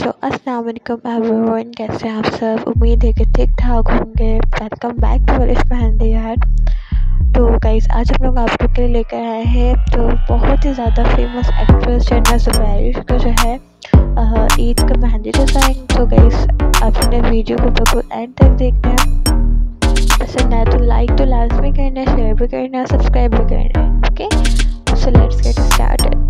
तो अस्सलाम वालेकुम एवरीवन, कैसे हैं आप सब। उम्मीद है कि ठीक ठाक होंगे। Welcome back to mehndi art. तो गाइस, आज हम लोग आप लोग के लिए लेकर आए हैं तो बहुत ही ज़्यादा फेमस एक्ट्रेस जन्नत जुबैर का जो है ईद का मेहंदी डिज़ाइन। तो गाइस, आपने वीडियो को बिल्कुल एंड तक देखना है। पसंद आए तो लाइक तो लाजमी करना है, शेयर भी करना है, सब्सक्राइब भी करना है। Okay, so let's get started.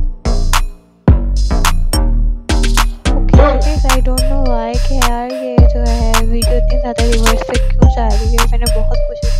I don't know why कि यार ये जो है वीडियो इतनी ज़्यादा रिवर्स पे क्यों जा रही है। मैंने बहुत कोशिश